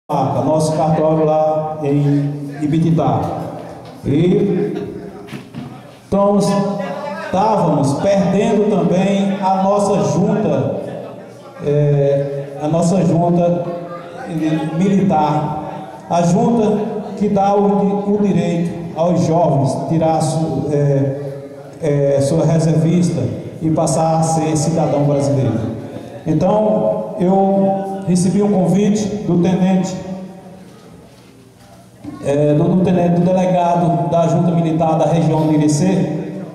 nosso cartório lá em Ibititá. E então, estávamos perdendo também a nossa junta militar, a junta que dá o direito aos jovens tirar sua reservista e passar a ser cidadão brasileiro. Então, eu recebi um convite do do delegado da junta militar da região do Irecê,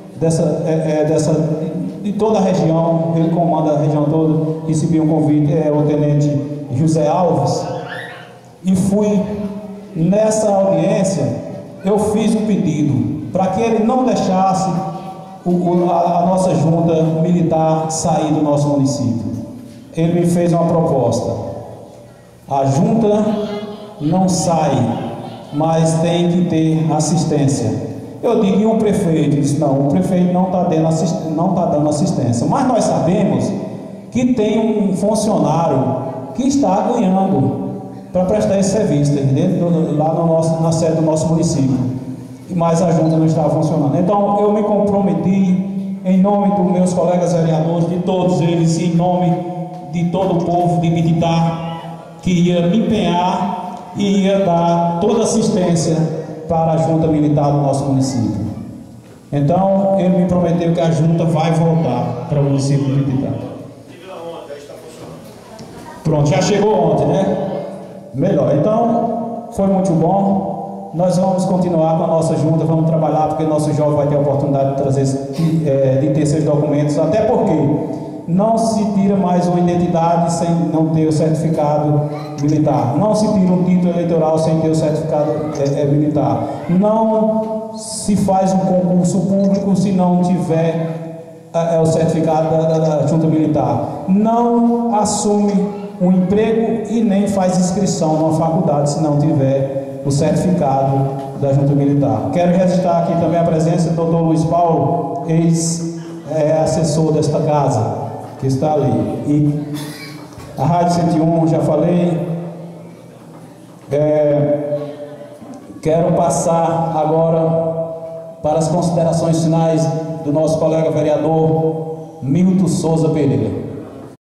de toda a região, ele comanda a região toda. Recebi um convite, o tenente José Alves, e fui nessa audiência. Eu fiz um pedido para que ele não deixasse a nossa junta militar sair do nosso município. Ele me fez uma proposta: a junta não sai, mas tem que ter assistência. Eu digo, e o prefeito? Ele disse, não, o prefeito não está dando assistência. Mas nós sabemos que tem um funcionário que está ganhando para prestar esse serviço, lá na sede do nosso município. Mas a junta não estava funcionando. Então eu me comprometi, em nome dos meus colegas vereadores, de todos eles, em nome de todo o povo de Ibititá, que ia me empenhar e ia dar toda assistência para a junta militar do nosso município. Então, ele me prometeu que a junta vai voltar para o município de Ibititá. Pronto, já chegou ontem, né? Melhor. Então, foi muito bom. Nós vamos continuar com a nossa junta, vamos trabalhar, porque nosso jovem vai ter a oportunidade de trazer, de ter seus documentos, até porque não se tira mais uma identidade sem não ter o certificado militar. Não se tira um título eleitoral sem ter o certificado militar. Não se faz um concurso público se não tiver o certificado da junta militar. Não assume um emprego e nem faz inscrição numa faculdade se não tiver o certificado da junta militar. Quero registrar aqui também a presença do Dr. Luiz Paulo, ex-assessor desta casa, que está ali. E a Rádio 101, já falei. Quero passar agora para as considerações finais do nosso colega vereador Milton Souza Pereira.